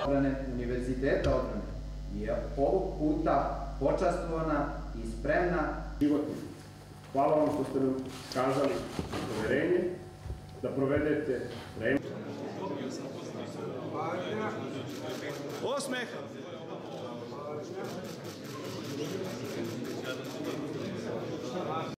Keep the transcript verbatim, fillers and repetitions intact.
odbrane Univerziteta odbrane je ovog puta počastvovana i spremna životnim. Hvala vam što ste nam skazali poverenje da provedete vreme. Osmeh!